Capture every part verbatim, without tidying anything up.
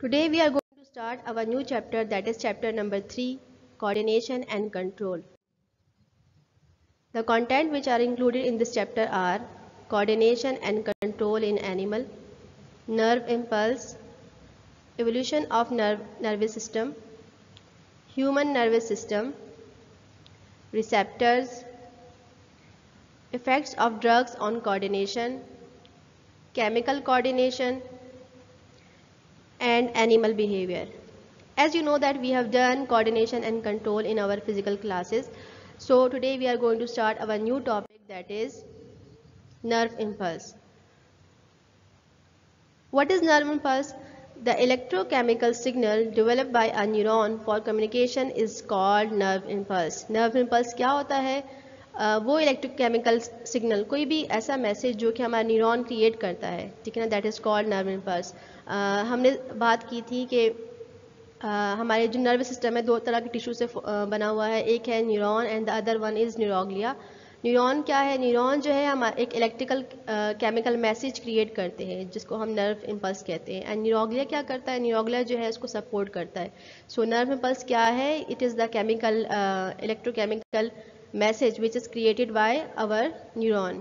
Today we are going to start our new chapter, that is chapter number three, coordination and control. The content which are included in this chapter are coordination and control in animal, nerve impulse, evolution of nerve nervous system, human nervous system, receptors, effects of drugs on coordination, chemical coordination, and animal behavior. As you know that we have done coordination and control in our physical classes. So today we are going to start our new topic, that is nerve impulse. What is nerve impulse? The electrochemical signal developed by a neuron for communication is called nerve impulse. Nerve impulse क्या होता है? uh, वो electrochemical signal, कोई भी ऐसा message जो कि हमारा न्यूरॉन क्रिएट करता है, ठीक है ना, that is called nerve impulse. हमने बात की थी कि uh, हमारे जो नर्वस सिस्टम है दो तरह के टिश्यू से uh, बना हुआ है. एक है neuron and the other one is neuroglia. Neuron क्या है? न्यूरॉन जो है हमारा एक इलेक्ट्रिकल केमिकल मैसेज क्रिएट करते हैं जिसको हम नर्व इम्पल्स कहते हैं. एंड न्यूरोग्लिया क्या करता है? न्यूरोग्लिया जो है उसको सपोर्ट करता है. सो नर्व इम्पल्स क्या है? It is the chemical electrochemical message which is created by our neuron.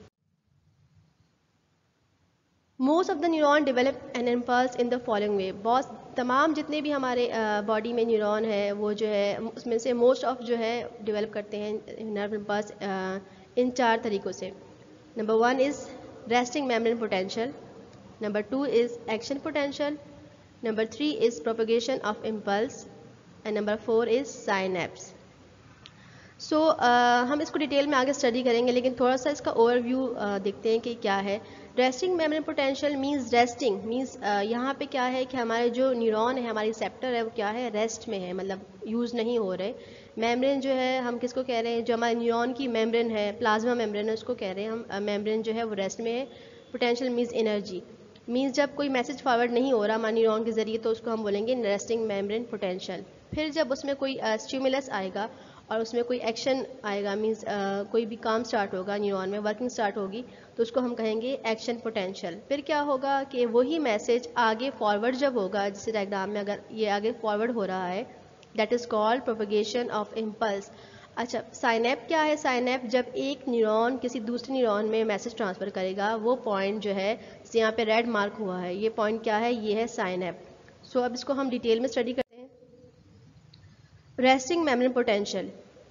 Most of the neuron develop an impulse in the following way. बहुत तमाम जितने भी हमारे बॉडी uh, में न्यूरॉन है वो जो है उसमें से मोस्ट ऑफ जो है डेवलप करते हैं नर्व इम्पल्स uh, इन चार तरीक़ों से. Number one is resting membrane potential, number two is action potential, number three is propagation of impulse and number four is synapse. So so, uh, हम इसको detail में आगे स्टडी करेंगे, लेकिन थोड़ा सा इसका ओवरव्यू uh, देखते हैं कि क्या है. Resting membrane potential means resting means यहाँ पे क्या है कि हमारे जो न्यूरॉन है, हमारी रिसेप्टर है, वो क्या है? रेस्ट में है, मतलब यूज़ नहीं हो रहे. मेम्ब्रेन जो है हम किसको कह रहे हैं? जो हमारे न्यूरॉन की मेम्ब्रेन है, प्लाज्मा मेम्ब्रेन है, उसको कह रहे हैं हम मेम्ब्रेन जो है वो रेस्ट में है. पोटेंशियल मींस एनर्जी, मींस जब कोई मैसेज फॉरवर्ड नहीं हो रहा हमारे न्यूरॉन के ज़रिए तो उसको हम बोलेंगे रेस्टिंग मेम्ब्रेन पोटेंशियल. फिर जब उसमें कोई स्टिमुलस uh, आएगा और उसमें कोई एक्शन आएगा, मींस uh, कोई भी काम स्टार्ट होगा, न्यूरॉन में वर्किंग स्टार्ट होगी, तो उसको हम कहेंगे एक्शन पोटेंशियल. फिर क्या होगा कि वही मैसेज आगे फॉरवर्ड जब होगा, जैसे डायग्राम में अगर ये आगे फॉरवर्ड हो रहा है, that is called propagation of impulse. अच्छा, साइनेप क्या है? साइनेप जब एक न्यूरॉन किसी दूसरे न्यूरॉन में मैसेज ट्रांसफ़र करेगा, वो पॉइंट जो है यहाँ पे रेड मार्क हुआ है, ये पॉइंट क्या है? ये है साइनेप. सो so, अब इसको हम डिटेल में स्टडी करते हैं. Resting membrane potential.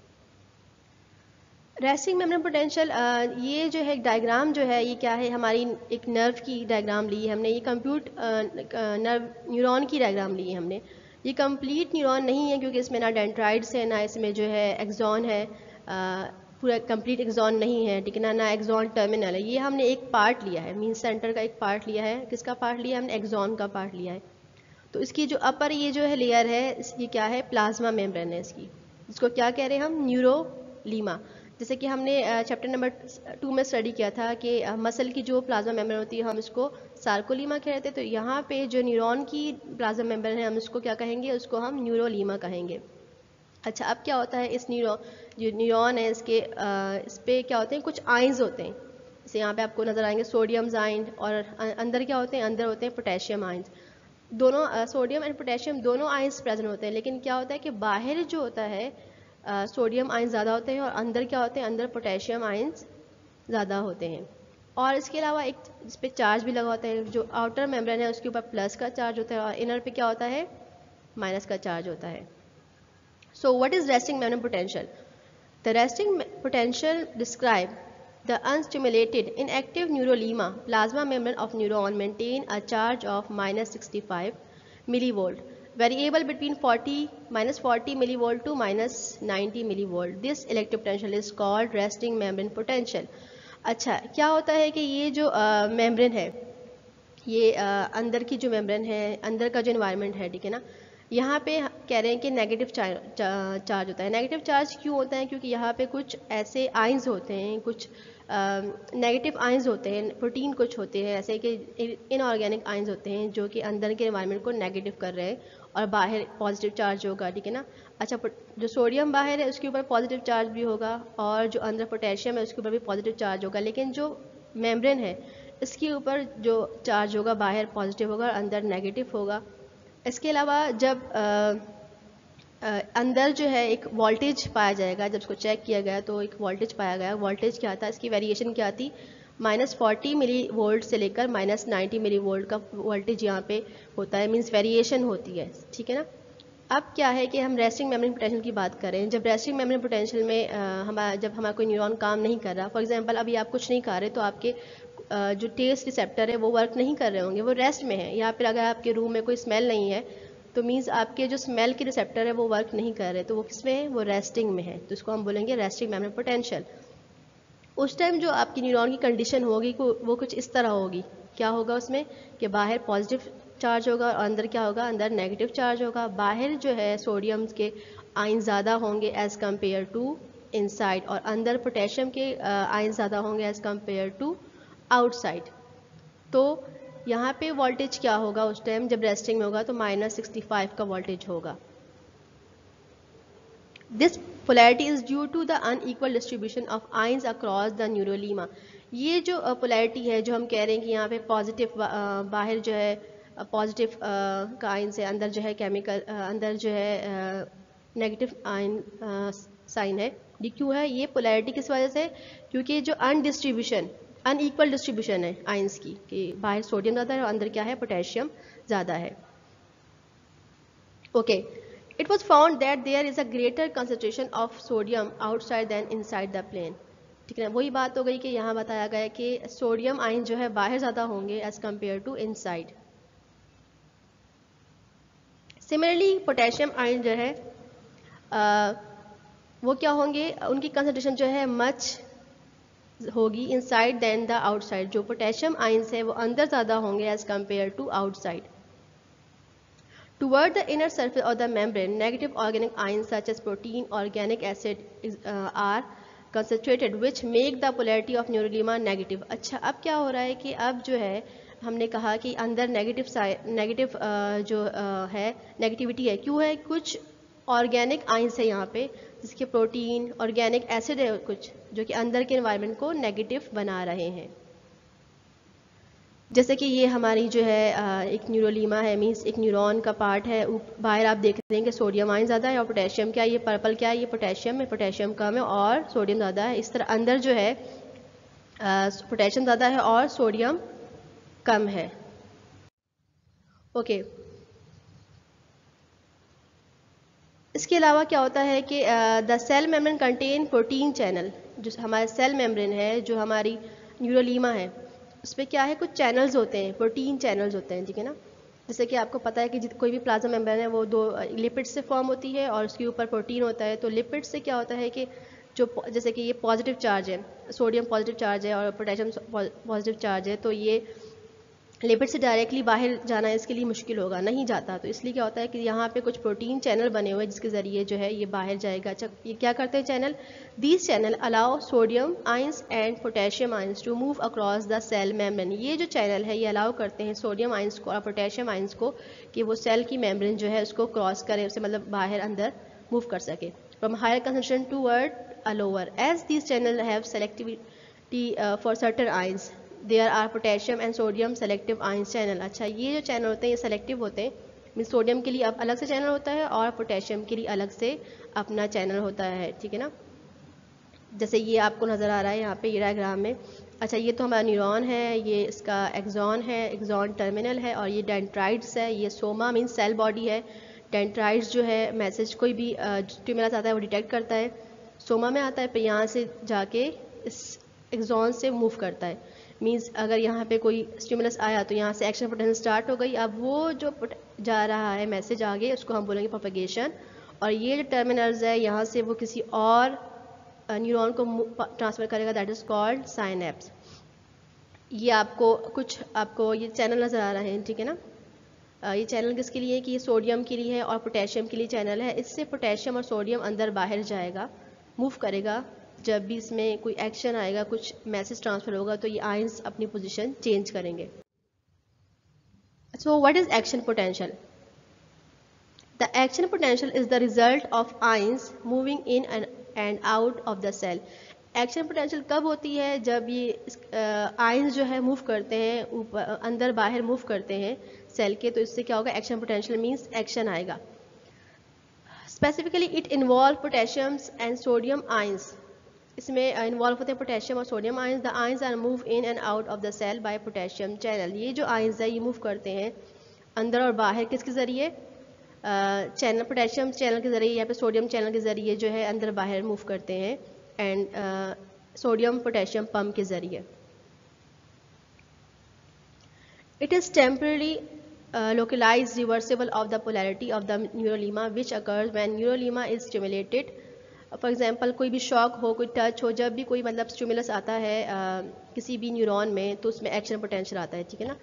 Resting membrane potential ये जो है एक डायग्राम जो है, ये क्या है? हमारी एक नर्व की डायग्राम ली है हमने. ये कंप्यूट नर्व न्यूरॉन की डायग्राम ली है हमने. ये कंप्लीट न्यूरॉन नहीं है क्योंकि इसमें ना डेंड्राइड्स है, ना इसमें जो है एक्सॉन है, uh, पूरा कंप्लीट एक्सॉन नहीं है, ठीक है ना, ना एक्सॉन टर्मिनल है. ये हमने एक पार्ट लिया है, मीन सेंटर का एक पार्ट लिया है. किसका पार्ट लिया? हमने एक्सॉन का पार्ट लिया है. तो इसकी जो अपर ये जो है लेयर है, इसकी क्या है? प्लाज्मा मेम्ब्रेन है इसकी, जिसको क्या कह रहे हैं हम? न्यूरोलीमा. जैसे कि हमने चैप्टर नंबर टू में स्टडी किया था कि मसल की जो प्लाज्मा मेम्ब्रेन होती है हम इसको सार्कोलीमा कह रहे थे. तो यहाँ पे जो न्यूरॉन की प्लाज्मा मेम्ब्रेन है हम इसको क्या कहेंगे? उसको हम न्यूरोलीमा कहेंगे. अच्छा, अब क्या होता है? इस न्यूरो जो न्यूरॉन है इसके आ, इस पर क्या होते हैं? कुछ आइंस होते हैं. जैसे यहाँ पे आपको नज़र आएंगे सोडियम आइन, और अंदर क्या होते हैं? अंदर होते हैं पोटेशियम आइंस. दोनों सोडियम एंड पोटेशियम दोनों आइंस प्रेजेंट होते हैं. लेकिन क्या होता है कि बाहर जो होता है सोडियम आइंस ज़्यादा होते हैं और अंदर क्या होते हैं? अंदर पोटेशियम आइंस ज़्यादा होते हैं. और इसके अलावा एक इस पर चार्ज भी लगा होता है. जो आउटर मेम्ब्रेन है उसके ऊपर प्लस का चार्ज होता है और इनर पे क्या होता है? माइनस का चार्ज होता है. So what is resting membrane potential? The resting potential describe the unstimulated inactive neurolema plasma membrane of neuron maintain a charge of minus sixty-five millivolt, variable between forty minus forty millivolt to minus ninety millivolt. This electric potential is called resting membrane potential. अच्छा, क्या होता है कि ये जो membrane uh, है, ये uh, अंदर की जो मेम्ब्रेन है, अंदर का जो इन्वायरमेंट है, ठीक है ना, यहाँ पे कह रहे हैं कि नेगेटिव चार्ज होता है. नेगेटिव चार्ज क्यों होता है? क्योंकि यहाँ पे कुछ ऐसे आइंस होते हैं, कुछ नेगेटिव uh, आइंस होते हैं, प्रोटीन कुछ होते हैं ऐसे कि इनऑर्गेनिक आइंस होते हैं जो कि अंदर के एनवायरनमेंट को नेगेटिव कर रहे हैं और बाहर पॉजिटिव चार्ज होगा, ठीक है ना. अच्छा, जो सोडियम बाहर है उसके ऊपर पॉजिटिव चार्ज भी होगा और जो अंदर पोटेशियम है उसके ऊपर भी पॉजिटिव चार्ज होगा. लेकिन जो मेम्ब्रेन है इसके ऊपर जो चार्ज होगा बाहर पॉजिटिव होगा और अंदर नेगेटिव होगा. इसके अलावा जब आ, आ, अंदर जो है एक वोल्टेज पाया जाएगा, जब इसको चेक किया गया तो एक वोल्टेज पाया गया। वोल्टेज क्या था, इसकी वेरिएशन क्या थी, माइनस फोर्टी मिली वोल्ट से लेकर माइनस नाइन्टी मिली वोल्ट का वोल्टेज यहाँ पे होता है, मीन्स वेरिएशन होती है, ठीक है ना। अब क्या है कि हम रेस्टिंग मेमोरी पोटेंशियल की बात करें। जब रेस्टिंग मेमोरी पोटेंशियल में हमारा जब हमारा कोई न्यूरॉन काम नहीं कर रहा, फॉर एग्जांपल अभी आप कुछ नहीं खा रहे तो आपके आ, जो टेस्ट रिसेप्टर है वो वर्क नहीं कर रहे होंगे, वो रेस्ट में है। या फिर अगर आपके रूम में कोई स्मेल नहीं है तो मीन्स आपके जो स्मेल के रिसेप्टर है वो वर्क नहीं कर रहे, तो वो किस में है, वो रेस्टिंग में है, तो इसको हम बोलेंगे रेस्टिंग मेमोरी पोटेंशियल। उस टाइम जो आपकी न्यूरॉन की कंडीशन होगी वो कुछ इस तरह होगी। क्या होगा उसमें कि बाहर पॉजिटिव चार्ज होगा और अंदर क्या होगा, अंदर नेगेटिव चार्ज होगा। बाहर जो है सोडियम के आयन ज़्यादा होंगे एज़ कम्पेयर टू इनसाइड, और अंदर पोटेशियम के आयन ज़्यादा होंगे एज़ कम्पेयर टू आउटसाइड। तो यहाँ पे वोल्टेज क्या होगा उस टाइम जब रेस्टिंग में होगा, तो माइनस सिक्सटी फाइव का वोल्टेज होगा। This polarity is due to the unequal distribution of ions across the neurolemma. ये जो पोलैरिटी है, जो हम कह रहे हैं कि यहाँ पे पॉजिटिव बाहर जो है पॉजिटिव का आयन से अंदर जो है केमिकल अंदर जो है नेगेटिव आयन साइन है, ये क्यों है, ये पोलैरिटी किस वजह से, क्योंकि जो अनडिस्ट्रीब्यूशन अनइक्वल डिस्ट्रीब्यूशन है आयंस की, कि बाहर सोडियम ज़्यादा है और अंदर क्या है, पोटेशियम ज़्यादा है। Okay, it was found that there is a greater concentration of sodium outside than inside the plane। ठीक है ना, वही बात हो गई कि यहाँ बताया गया कि सोडियम आयन जो है बाहर ज़्यादा होंगे as compared to inside. Similarly potassium ion जो है आ, वो क्या होंगे, उनकी कंसंट्रेशन जो है मच होगी इनसाइड देन द आउटसाइड। जो पोटेशियम आयन्स है वो अंदर ज़्यादा होंगे as compared to outside. Toward the inner surface of the membrane, negative organic ions such as protein, organic acid is, uh, are concentrated, which make the polarity of neurolema negative। अच्छा, अब क्या हो रहा है कि अब जो है हमने कहा कि अंदर नेगेटिव नेगेटिव जो uh, है नेगेटिविटी है, क्यों है, कुछ ऑर्गेनिक आयंस है यहाँ पे, जिसके प्रोटीन ऑर्गेनिक एसिड है कुछ, जो कि अंदर के एनवायरनमेंट को नेगेटिव बना रहे हैं। जैसे कि ये हमारी जो है एक न्यूरोलीमा है, मीन्स एक न्यूरॉन का पार्ट है। बाहर आप देख रहे हैं कि सोडियम आयन ज़्यादा है और पोटेशियम क्या है, ये पर्पल क्या है, ये पोटेशियम है, पोटेशियम कम है और सोडियम ज़्यादा है। इस तरह अंदर जो है पोटेशियम ज़्यादा है और सोडियम कम है। ओके, इसके अलावा क्या होता है कि the cell membrane contain protein channel. जो हमारा सेल मेम्ब्रेन है, जो हमारी न्यूरोलीमा है, उसमें क्या है, कुछ चैनल्स होते हैं, प्रोटीन चैनल्स होते हैं, ठीक है ना। जैसे कि आपको पता है कि कोई भी प्लाज्मा मेम्ब्रेन है वो दो लिपिड से फॉर्म होती है और उसके ऊपर प्रोटीन होता है। तो लिपिड से क्या होता है कि जो जैसे कि ये पॉजिटिव चार्ज है, सोडियम पॉजिटिव चार्ज है और पोटेशियम पॉजिटिव चार्ज है, तो ये लिपिड से डायरेक्टली बाहर जाना इसके लिए मुश्किल होगा, नहीं जाता। तो इसलिए क्या होता है कि यहाँ पे कुछ प्रोटीन चैनल बने हुए हैं जिसके ज़रिए जो है ये बाहर जाएगा। अच्छा, ये क्या करते हैं channel, these channel allow sodium ions and potassium ions to move across the cell membrane. ये जो चैनल है ये अलाउ करते हैं सोडियम आयंस को और पोटेशियम आयंस को कि वो सेल की मेम्ब्रेन जो है उसको क्रॉस करे, उसे मतलब बाहर अंदर मूव कर सके, from higher concentration toward a lower. As these channel have selectivity for certain ions, there are potassium and sodium selective ion channel. अच्छा, ये जो चैनल होते हैं ये सेलेक्टिव होते हैं, मीन सोडियम के लिए अब अलग से चैनल होता है और पोटेशियम के लिए अलग से अपना चैनल होता है, ठीक है ना। जैसे ये आपको नज़र आ रहा है यहाँ पे ये डायग्राम में। अच्छा, ये तो हमारा न्यूरॉन है, ये इसका एक्सॉन है, एक्सॉन टर्मिनल है, और ये डेंड्राइट्स है, ये सोमा मीन सेल बॉडी है। डेंड्राइट्स जो है मैसेज कोई भी स्टिमुलस आता है वो डिटेक्ट करता है, सोमा में आता है, फिर यहाँ से जाके इस एक्सॉन से मूव करता है। मीन्स अगर यहाँ पे कोई स्टिमुलस आया तो यहाँ से एक्शन पोटेंशियल स्टार्ट हो गई। अब वो जो जा रहा है मैसेज आगे, उसको हम बोलेंगे प्रोपेगेशन। और ये जो टर्मिनल्स है यहाँ से वो किसी और न्यूरॉन को ट्रांसफर करेगा, दैट इज़ कॉल्ड साइनेप्स। ये आपको कुछ आपको ये चैनल नज़र आ रहे हैं, ठीक है ना। ये चैनल किसके लिए है कि ये सोडियम के लिए है और पोटेशियम के लिए चैनल है। इससे पोटेशियम और सोडियम अंदर बाहर जाएगा, मूव करेगा। जब भी इसमें कोई एक्शन आएगा, कुछ मैसेज ट्रांसफर होगा, तो ये आयंस अपनी पोजीशन चेंज करेंगे। So what is action potential? The action potential is the result of ions moving in and out of the cell. Action potential कब होती है? जब ये आयंस जो है मूव करते हैं, ऊपर अंदर बाहर मूव करते हैं सेल के, तो इससे क्या होगा, एक्शन पोटेंशियल मीन्स एक्शन आएगा। Specifically it involve potassiums and sodium ions, इसमें इन्वॉल्व होते हैं पोटेशियम और sodium ions. The ions are move in and out of the cell by potassium channel, ये जो आयंस है ये मूव करते हैं अंदर और बाहर किसके ज़रिए, चैनल, पोटेशियम चैनल के ज़रिए या फिर सोडियम चैनल के ज़रिए जो है अंदर बाहर मूव करते हैं, एंड सोडियम पोटेशियम पम्प के ज़रिए। It is temporary localized reversible of the polarity of the neurolema which occurs when neurolema is stimulated। For example कोई भी शॉक हो, कोई टच हो, जब भी कोई मतलब स्टिमुलस आता है आ, किसी भी न्यूरॉन में, तो उसमें एक्शन पोटेंशियल आता है, ठीक है ना।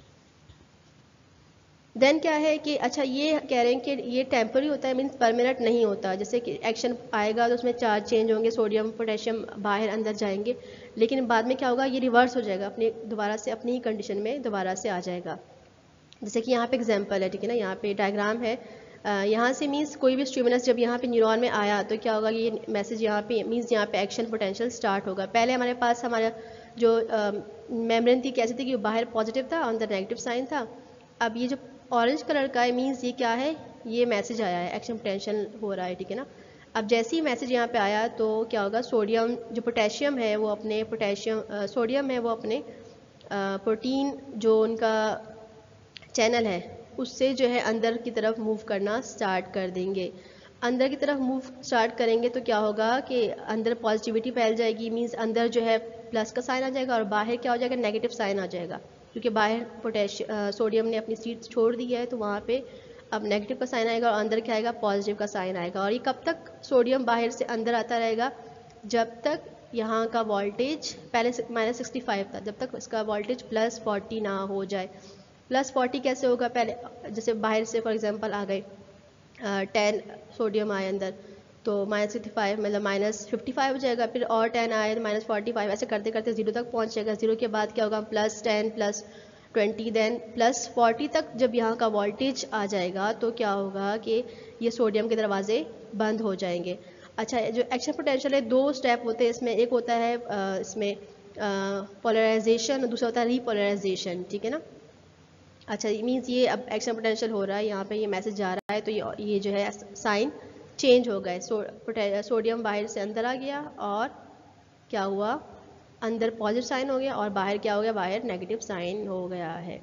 देन क्या है कि अच्छा ये कह रहे हैं कि ये टेम्पररी होता है, मीन्स परमानेंट नहीं होता। जैसे कि एक्शन आएगा तो उसमें चार्ज चेंज होंगे, सोडियम पोटेशियम बाहर अंदर जाएंगे, लेकिन बाद में क्या होगा, ये रिवर्स हो जाएगा, अपने दोबारा से अपनी ही कंडीशन में दोबारा से आ जाएगा। जैसे कि यहाँ पे एग्जांपल है, ठीक है ना, यहाँ पे डायग्राम है, यहाँ से मीन्स कोई भी स्टिमुलस जब यहाँ पे न्यूरॉन में आया तो क्या होगा, ये मैसेज यहाँ पे मीन्स यहाँ पे एक्शन पोटेंशियल स्टार्ट होगा। पहले हमारे पास हमारा जो मेम्ब्रेन थी कैसे थी कि बाहर पॉजिटिव था, अंदर नेगेटिव साइन था। अब ये जो ऑरेंज कलर का है मीन्स ये क्या है, ये मैसेज आया है, एक्शन पोटेंशियल हो रहा है, ठीक है ना। अब जैसे ही मैसेज यहाँ पे आया तो क्या होगा, सोडियम जो पोटेशियम है वो अपने पोटेशियम सोडियम है वो अपने प्रोटीन जो उनका चैनल है उससे जो है अंदर की तरफ मूव करना स्टार्ट कर देंगे। अंदर की तरफ मूव स्टार्ट करेंगे तो क्या होगा कि अंदर पॉजिटिविटी फैल जाएगी, मींस अंदर जो है प्लस का साइन आ जाएगा और बाहर क्या हो जाएगा, नेगेटिव साइन आ जाएगा, क्योंकि बाहर पोटेशियम सोडियम ने अपनी सीट छोड़ दी है तो वहाँ पे अब नेगेटिव का साइन आएगा और अंदर क्या आएगा, पॉजिटिव का साइन आएगा। और ये कब तक सोडियम बाहर से अंदर आता रहेगा, जब तक यहाँ का वोल्टेज पहले माइनस सिक्सटी फाइव था, जब तक इसका वोल्टेज प्लस फोर्टी ना हो जाए। प्लस फोर्टी कैसे होगा, पहले जैसे बाहर से फॉर एग्जांपल आ गए टेन सोडियम आए अंदर, तो माइनस सिक्सटी फाइव मतलब माइनस फिफ्टी फाइव हो जाएगा, फिर और टेन आए तो माइनस फोर्टी फाइव, ऐसे करते करते जीरो तक पहुंच जाएगा। जीरो के बाद क्या होगा, plus ten plus twenty then plus forty तक जब यहाँ का वोल्टेज आ जाएगा तो क्या होगा कि ये सोडियम के दरवाजे बंद हो जाएंगे। अच्छा, जो एक्शन पोटेंशियल है दो स्टेप होते हैं इसमें, एक होता है आ, इसमें पोलराइजेशन और दूसरा होता है रीपोलराइजेशन, ठीक है ना। अच्छा, मीन्स ये अब एक्शन पोटेंशियल हो रहा है, यहाँ पे ये मैसेज जा रहा है तो ये ये जो है साइन चेंज हो गए, सो, सोडियम बाहर से अंदर आ गया और क्या हुआ, अंदर पॉजिटिव साइन हो गया और बाहर क्या हो गया, बाहर नेगेटिव साइन हो गया है।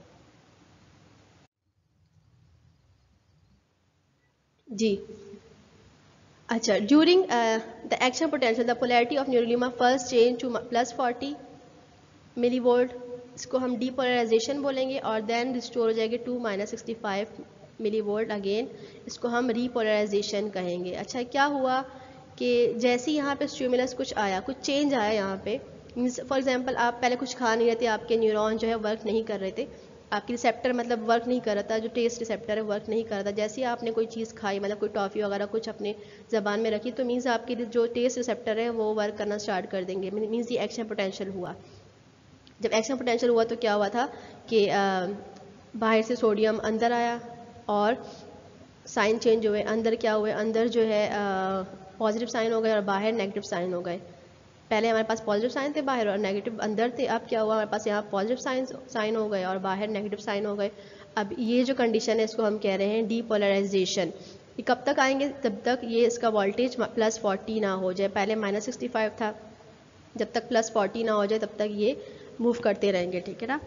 जी अच्छा, during the action potential the polarity of neurolemma first change to plus forty millivolt, इसको हम डीपोलराइजेशन बोलेंगे, और देन रिस्टोर हो जाएगी to minus sixty five millivolt, again इसको हम रीपोलराइजेशन कहेंगे। अच्छा, क्या हुआ कि जैसे यहाँ पे स्टिमुलस कुछ आया, कुछ चेंज आया यहाँ पे, मीन्स फॉर एग्जांपल आप पहले कुछ खा नहीं रहे थे, आपके न्यूरॉन जो है वर्क नहीं कर रहे थे, आपकी रिसेप्टर मतलब वर्क नहीं कर रहा था, जो टेस्ट रिसेप्टर है वर्क नहीं कर रहा था। जैसे ही आपने कोई चीज़ खाई, मतलब कोई टॉफ़ी वगैरह कुछ अपने ज़बान में रखी, तो मीन्स आपकी जो टेस्ट रिसेप्टर है वो वर्क करना स्टार्ट कर देंगे, मीन्स ये एक्शन पोटेंशियल हुआ। जब एक्शन पोटेंशियल हुआ तो क्या हुआ था कि बाहर से सोडियम अंदर आया और साइन चेंज हुए, अंदर क्या हुए, अंदर जो है पॉजिटिव साइन हो गए और बाहर नेगेटिव साइन हो गए। पहले हमारे पास पॉजिटिव साइन थे बाहर और नेगेटिव अंदर थे, अब क्या हुआ, हमारे पास यहाँ पॉजिटिव साइन साइन हो गए और बाहर नेगेटिव साइन हो गए। अब ये जो कंडीशन है इसको हम कह रहे हैं डीपोलराइजेशन। ये कब तक आएंगे, तब तक ये इसका वोल्टेज प्लस फोर्टी ना हो जाए, पहले माइनस सिक्सटी फाइव था, जब तक प्लस फोर्टी ना हो जाए तब तक ये मूव करते रहेंगे, ठीक है ना।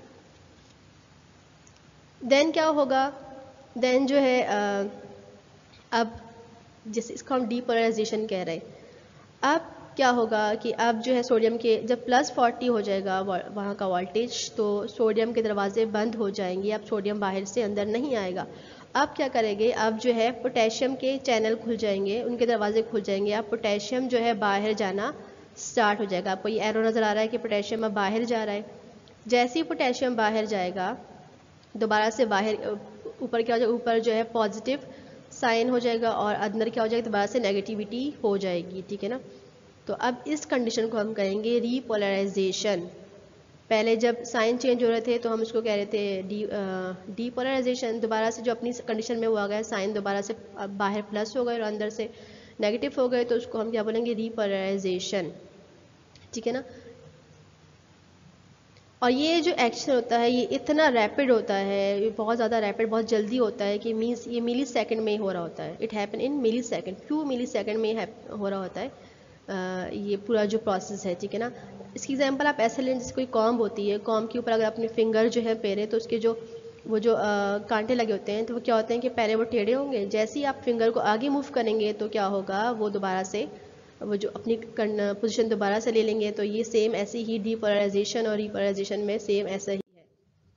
देन क्या होगा, देन जो है आ, अब जैसे इसको हम डीपोलराइजेशन कह रहे हैं, अब क्या होगा कि अब जो है सोडियम के जब प्लस फोर्टी हो जाएगा वहाँ का वोल्टेज, तो सोडियम के दरवाजे बंद हो जाएंगे, अब सोडियम बाहर से अंदर नहीं आएगा। अब क्या करेंगे, अब जो है पोटेशियम के चैनल खुल जाएंगे, उनके दरवाजे खुल जाएंगे, अब पोटेशियम जो है बाहर जाना स्टार्ट हो जाएगा। आपको ये एरो नज़र आ रहा है कि पोटेशियम अब बाहर जा रहा है। जैसे ही पोटेशियम बाहर जाएगा, दोबारा से बाहर ऊपर क्या हो जाएगा, ऊपर जो है पॉजिटिव साइन हो जाएगा और अंदर क्या हो जाएगा, दोबारा से नेगेटिविटी हो जाएगी, ठीक है ना। तो अब इस कंडीशन को हम कहेंगे रीपोलराइजेशन। पहले जब साइन चेंज हो रहे थे तो हम इसको कह रहे थे डी डीपोलराइजेशन। दोबारा से जो अपनी कंडीशन में हुआ गया, साइन दोबारा से बाहर प्लस हो गए और अंदर से नेगेटिव हो गए, तो उसको हम क्या बोलेंगे, रीपोलराइजेशन, ठीक है ना। और ये जो एक्शन होता है ये इतना रैपिड होता है, ये बहुत ज़्यादा रैपिड, बहुत जल्दी होता है कि मीन्स ये मिली सेकेंड में ही हो रहा होता है। It happen in millisecond, few millisecond में ही हो रहा होता है आ, ये पूरा जो प्रोसेस है, ठीक है ना। इसकी एग्जांपल आप ऐसे लें जैसे कोई कॉम्ब होती है, कॉम्ब के ऊपर अगर अपने फिंगर जो है पेरे तो उसके जो वो जो आ, कांटे लगे होते हैं तो वो क्या होते हैं कि पहले वो टेढ़े होंगे, जैसे ही आप फिंगर को आगे मूव करेंगे तो क्या होगा, वो दोबारा से वो जो अपनी पोजीशन दोबारा से ले लेंगे। तो ये सेम ऐसे ही डीपोलराइजेशन और रिपोलराइजेशन में सेम ऐसा ही है।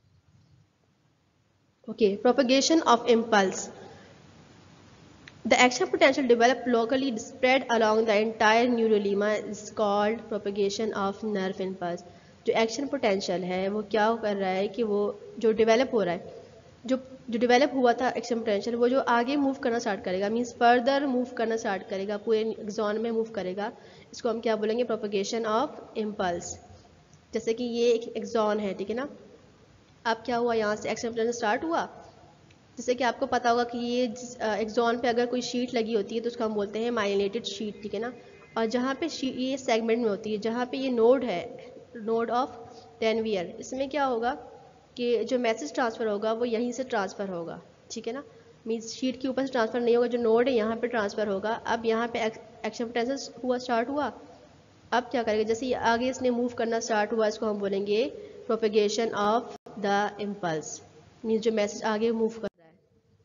Okay, propagation of impulse. The action potential developed locally spread along the entire neurolemma is called propagation of nerve impulse. जो एक्शन पोटेंशियल है वो क्या कर रहा है कि वो जो डेवलप हो रहा है, जो जो डेवलप हुआ था एक्शन पोटेंशियल, वो जो आगे मूव करना स्टार्ट करेगा, मींस फर्दर मूव करना स्टार्ट करेगा, पूरे एक्सॉन में मूव करेगा, इसको हम क्या बोलेंगे, प्रोपगेशन ऑफ इम्पल्स। जैसे कि ये एक एक्सॉन है, ठीक है ना। अब क्या हुआ, यहाँ से एक्शन पोटेंशियल स्टार्ट हुआ, जैसे कि आपको पता होगा कि ये एक्सॉन पे अगर कोई शीट लगी होती है तो उसको हम बोलते हैं माइलिनेटेड शीट, ठीक है ना। और जहाँ पे ये सेगमेंट में होती है, जहाँ पे ये नोड है, नोड ऑफ टेनवियर, इसमें क्या होगा कि जो मैसेज ट्रांसफ़र होगा वो यहीं से ट्रांसफ़र होगा, ठीक है ना। मीन्स शीट के ऊपर से ट्रांसफ़र नहीं होगा, जो नोड है यहाँ पे ट्रांसफ़र होगा। अब यहाँ पे एक्शन पोटेंशियल हुआ, स्टार्ट हुआ, अब क्या करेगा, जैसे ये आगे इसने मूव करना स्टार्ट हुआ, इसको हम बोलेंगे propagation of the impulse, means जो मैसेज आगे मूव कर रहा है।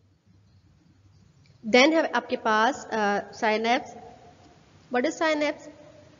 देन है आपके पास synapse. What is synapse?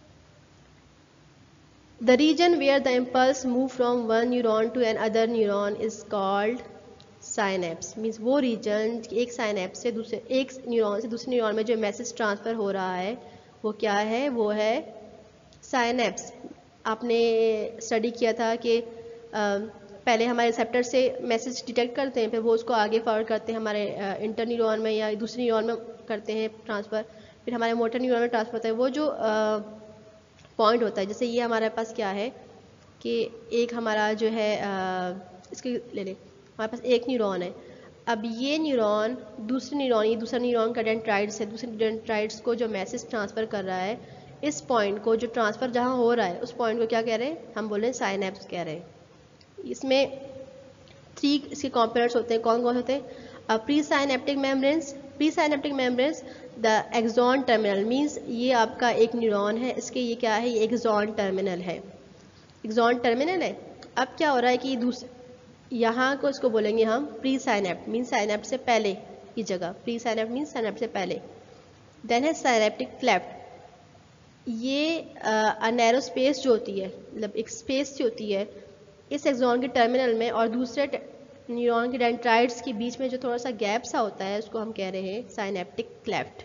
The region where the impulse move from one neuron to another neuron is called synapse. Means वो region, एक synapse से दूसरे, एक न्यूरॉन से दूसरे न्यूरॉन में जो मैसेज ट्रांसफ़र हो रहा है वो क्या है, वो है synapse. आपने स्टडी किया था कि पहले हमारे रिसेप्टर से मैसेज डिटेक्ट करते हैं, फिर वो उसको आगे फॉरवर्ड करते हैं हमारे इंटर न्यूरॉन में या दूसरे न्यूरॉन में करते हैं ट्रांसफ़र, फिर हमारे मोटर न्यूरॉन में ट्रांसफ़र होता है। वो जो पॉइंट होता है, जैसे ये हमारे पास क्या है कि एक हमारा जो है आ, इसके ले लें, हमारे पास एक न्यूरॉन है। अब ये न्यूरॉन दूसरे न्यूरॉन, ये दूसरा न्यूरॉन का डेंड्राइट्स है, दूसरे डेंड्राइट्स को जो मैसेज ट्रांसफ़र कर रहा है, इस पॉइंट को जो ट्रांसफ़र जहाँ हो रहा है उस पॉइंट को क्या कह रहे हैं, हम बोल रहे हैं साइनेप्स कह रहे हैं। इसमें थ्री इसके कॉम्पोनेंट्स होते हैं, कौन कौन होते हैं, pre synaptic membranes, pre synaptic membranes, the axon terminal, means ये आपका एक न्यूरॉन है, इसके ये क्या है, ये एक्सॉन टर्मिनल है, एक्सॉन टर्मिनल है। अब क्या हो रहा है कि दूसरे यहाँ को इसको बोलेंगे हम प्री साइनेप्ट, मीन्स साइनेप्ट से पहले की जगह, प्री साइनेप्ट मीन्स साइनेप्ट से पहले। देन है साइनेप्टिक क्लेफ्ट, ये नैरो स्पेस जो होती है, मतलब एक स्पेस जो होती है इस एक्सॉन के टर्मिनल में और दूसरे न्यूरॉन के डेंड्राइट्स के बीच में जो थोड़ा सा गैप सा होता है, उसको हम कह रहे हैं साइनेप्टिक क्लेफ्ट।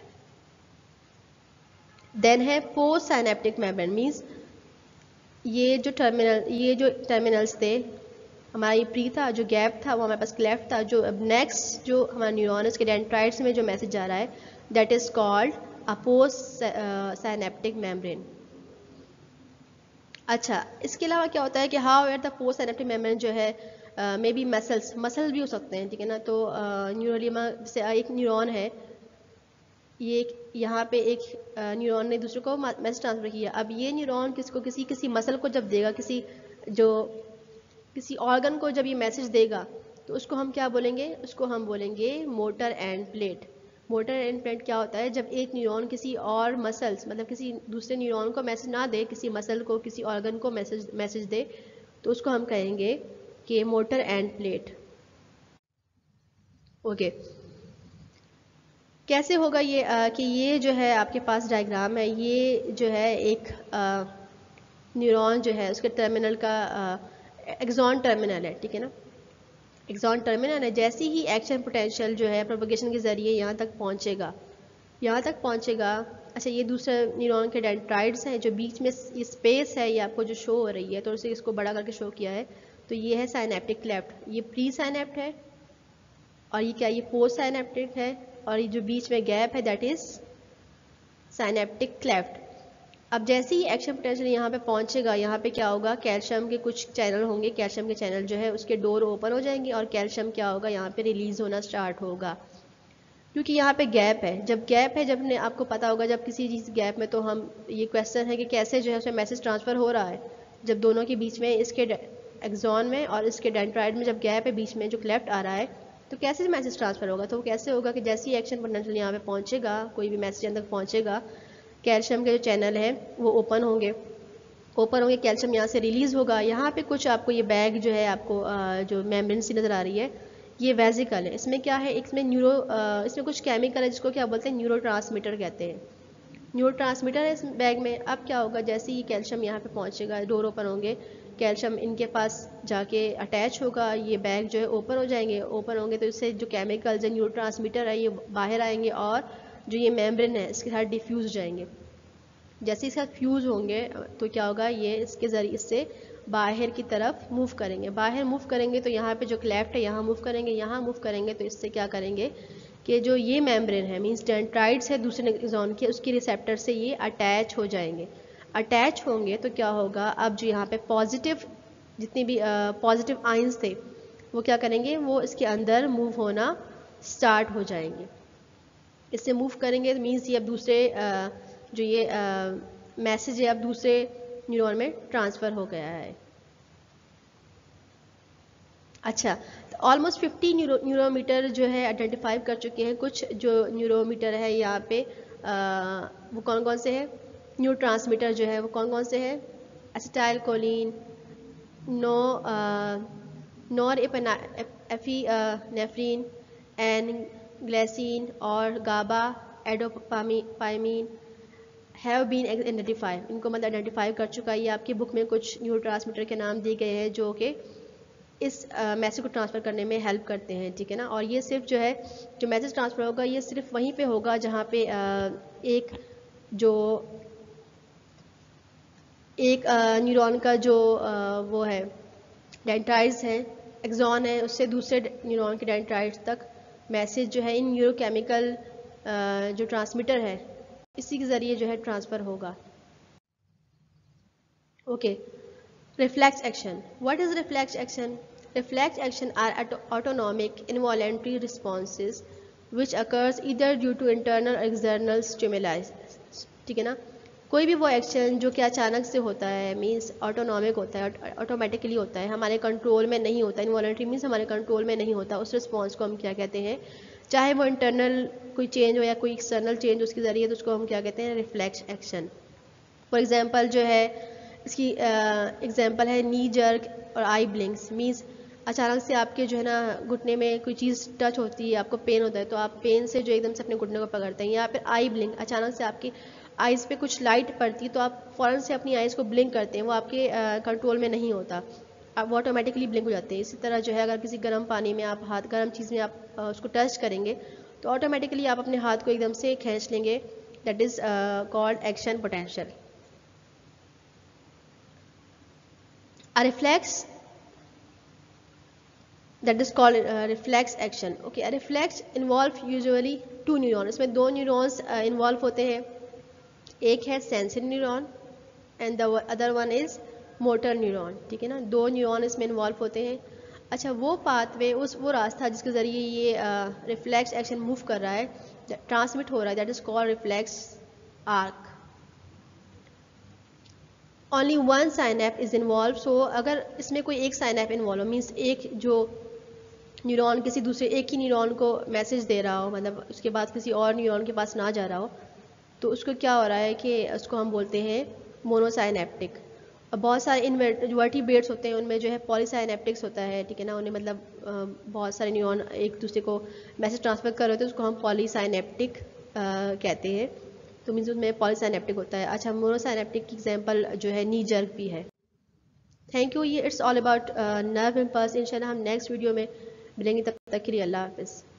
देन है पोस्ट साइनेप्टिक मेम्ब्रेन, मींस ये जो टर्मिनल, ये जो टर्मिनल्स थे, हमारा ये प्री था, जो गैप था वो हमारे पास क्लेफ्ट था, जो अब नेक्स्ट जो हमारा न्यूरॉन के डेंड्राइट्स में जो मैसेज जा रहा है that is called a post synaptic membrane. अच्छा, इसके अलावा क्या होता है कि how at the post synaptic membrane जो है मे बी मसल्स, मसल भी हो सकते हैं, ठीक है ना। तो न्यूरोलीमा से एक न्यूरॉन है, ये एक यहाँ पे एक न्यूरॉन ने दूसरे को मैसेज ट्रांसफर किया। अब ये न्यूरॉन किसको, किसी किसी मसल को जब देगा, किसी जो किसी ऑर्गन को जब ये मैसेज देगा तो उसको हम क्या बोलेंगे, उसको हम बोलेंगे motor end plate. Motor end plate क्या होता है, जब एक न्यूरॉन किसी और मसल्स, मतलब किसी दूसरे न्यूरॉन को मैसेज ना दे, किसी मसल को, किसी ऑर्गन को मैसेज मैसेज दे, तो उसको हम कहेंगे कि मोटर एंड प्लेट। ओके, कैसे होगा ये आ, कि ये जो है आपके पास डायग्राम है, ये जो है एक न्यूरॉन जो है उसके टर्मिनल का एक्सॉन टर्मिनल है, ठीक है ना, एक्सॉन टर्मिनल है। जैसे ही एक्शन पोटेंशियल जो है प्रोपगेशन के ज़रिए यहाँ तक पहुँचेगा, यहाँ तक पहुँचेगा। अच्छा, ये दूसरे न्यूरॉन के डेंड्राइट्स हैं, जो बीच में ये स्पेस है, ये आपको जो शो हो रही है, तो उसे इसको बड़ा करके शो किया है, तो ये है साइनेप्टिक क्लेफ्ट, ये प्री साइनेप्ट है, और ये क्या, ये पोस्ट साइनेप्टिक है, और ये जो बीच में गैप है दैट इज साइनेप्टिक क्लेफ्ट। अब जैसे ही एक्शन पोटेंशियल यहाँ पे पहुँचेगा, यहाँ पे क्या होगा, कैल्शियम के कुछ चैनल होंगे, कैल्शियम के चैनल जो है उसके डोर ओपन हो जाएंगे और कैल्शियम क्या होगा, यहाँ पे रिलीज होना स्टार्ट होगा, क्योंकि यहाँ पे गैप है। जब गैप है, जब ने आपको पता होगा जब किसी चीज़ गैप में, तो हम ये क्वेश्चन है कि कैसे जो है उसमें मैसेज ट्रांसफ़र हो रहा है, जब दोनों के बीच में इसके एक्सॉन में और इसके डेंड्राइट में जब गैप है बीच में जो क्लेफ्ट आ रहा है, तो कैसे मैसेज ट्रांसफ़र होगा? तो वो कैसे होगा कि जैसे ही एक्शन पोटेंशियल यहाँ पे पहुँचेगा, कोई भी मैसेज अंदर पहुँचेगा, कैल्शियम के जो चैनल है वो ओपन होंगे, ओपन होंगे, कैल्शियम यहाँ से रिलीज़ होगा। यहाँ पे कुछ आपको ये बैग जो है आपको जो मेम्ब्रेन सी नज़र आ रही है, ये वेजिकल है। इसमें क्या है, इसमें न्यूरो इसमें कुछ केमिकल है जिसको क्या बोलते हैं, न्यूरो ट्रांसमीटर कहते हैं। न्यूरो ट्रांसमीटर है इस बैग में। अब क्या होगा, जैसे ही कैल्शियम यहाँ पे पहुँचेगा, डोर ओपन होंगे, कैल्शियम इनके पास जाके अटैच होगा, ये बैग जो है ओपन हो जाएंगे। ओपन होंगे तो इससे जो केमिकल्स है, न्यूरो ट्रांसमीटर है, ये बाहर आएंगे और जो ये मेम्ब्रेन है इसके साथ डिफ्यूज़ हो जाएंगे। जैसे इसके साथ फ्यूज़ होंगे तो क्या होगा, ये इसके ज़रिए इससे बाहर की तरफ मूव करेंगे। बाहर मूव करेंगे तो यहाँ पे जो क्लेफ्ट है यहाँ मूव करेंगे, यहाँ मूव करेंगे तो इससे क्या करेंगे कि जो ये मेम्ब्रेन है, मींस डेंड्राइट्स है दूसरे एक्सॉन के, उसके रिसेप्टर से ये अटैच हो जाएंगे। अटैच होंगे तो क्या होगा, अब जो यहाँ पे पॉजिटिव जितनी भी पॉजिटिव आइंस थे वो क्या करेंगे, वो इसके अंदर मूव होना स्टार्ट हो जाएंगे। इससे मूव करेंगे तो मीन्स ये अब दूसरे uh, जो ये मैसेज है अब दूसरे न्यूरॉन में ट्रांसफ़र हो गया है। अच्छा, तो ऑलमोस्ट फिफ्टी न्यूरो न्यूरोमीटर जो है आइडेंटिफाई कर चुके हैं। कुछ जो न्यूरोमीटर है यहाँ पे आ, वो कौन कौन से हैं, न्यूरो ट्रांसमीटर जो है वो कौन कौन से हैं, acetylcholine, no norepinephrine, and glycine और GABA and dopamine have been identify. इनको मतलब आइडेंटिफाई कर चुका है। ये आपकी बुक में कुछ न्यूरो ट्रांसमीटर के नाम दिए गए हैं जो कि इस मैसेज को ट्रांसफ़र करने में हेल्प करते हैं, ठीक है ना। और ये सिर्फ जो है जो मैसेज ट्रांसफ़र होगा ये सिर्फ वहीं पे होगा जहाँ पे आ, एक जो एक न्यूरॉन का जो आ, वो है डेंड्राइट्स है, एक्सॉन है, उससे दूसरे न्यूरॉन के डेंड्राइट्स तक मैसेज जो है इन न्यूरोकेमिकल जो ट्रांसमीटर है इसी के ज़रिए जो है ट्रांसफ़र होगा। Okay, reflex action. What is reflex action? Reflex action are autonomic involuntary responses which occurs either due to internal or external stimuli, ठीक है ना। कोई भी वो एक्शन जो कि अचानक से होता है, मीन्स ऑटोनॉमिक होता है, ऑटोमेटिकली होता है, हमारे कंट्रोल में नहीं होता। इनवॉलंटरी मीन्स हमारे कंट्रोल में नहीं होता। उस रिस्पॉन्स को हम क्या कहते हैं, चाहे वो इंटरनल कोई चेंज हो या कोई एक्सटर्नल चेंज उसके ज़रिए, तो उसको हम क्या कहते हैं, रिफ्लेक्स एक्शन। फॉर एग्जांपल जो है इसकी एग्जांपल uh, है नी जर्क और आई ब्लिंक्स। मीन्स अचानक से आपके जो है ना घुटने में कोई चीज़ टच होती है, आपको पेन होता है तो आप पेन से जो एकदम से अपने घुटने को पकड़ते हैं। या फिर आई ब्लिंक, अचानक से आपकी आइज़ पे कुछ लाइट पड़ती है तो आप फ़ौरन से अपनी आइज़ को ब्लिंक करते हैं, वो आपके कंट्रोल में नहीं होता, आप वो ऑटोमेटिकली ब्लिंक हो जाते हैं। इसी तरह जो है अगर किसी गर्म पानी में आप हाथ, गर्म चीज़ में आप आ, उसको टच करेंगे तो ऑटोमेटिकली आप अपने हाथ को एकदम से खींच लेंगे। That is called action potential. A reflex that is called uh, reflex action. Okay, a reflex involve usually two neurons. इसमें दो न्यूरॉन्स इन्वॉल्व uh, होते हैं। एक है sensory neuron and the other one is motor neuron, ठीक है ना। दो न्यूरॉन इसमें इन्वॉल्व होते हैं। अच्छा, वो पाथवे, उस वो रास्ता जिसके ज़रिए ये रिफ्लेक्स एक्शन मूव कर रहा है, ट्रांसमिट हो रहा है, that is called reflex arc. Only one synapse is involve. So अगर इसमें कोई एक साइनैप इन्वॉल्व हो, मीन्स एक जो न्यूरॉन किसी दूसरे एक ही न्यूरॉन को मैसेज दे रहा हो, मतलब उसके बाद किसी और न्यूरॉन के पास ना जा रहा हो, तो उसको क्या हो रहा है कि उसको हम बोलते हैं मोनोसाइनेप्टिक। अब बहुत सारे इन्वर्टिब्रेट्स होते हैं, उनमें जो है पॉलीसाइनेप्टिक्स होता है, ठीक है ना। उन्हें मतलब बहुत सारे न्यूरॉन एक दूसरे को मैसेज ट्रांसफ़र कर रहे होते हैं, उसको हम पॉलीसाइनेप्टिक कहते हैं। तो मीन्स उसमें पॉलीसाइनेप्टिक होता है। अच्छा, मोनोसाइनेप्टिक की एग्जांपल जो है नी जर्क भी है। Thank you. ये it's all about nerve impulse. इंशाल्लाह हम नेक्स्ट वीडियो में मिलेंगे, तब तक के लिए अल्लाह हाफ़िज़।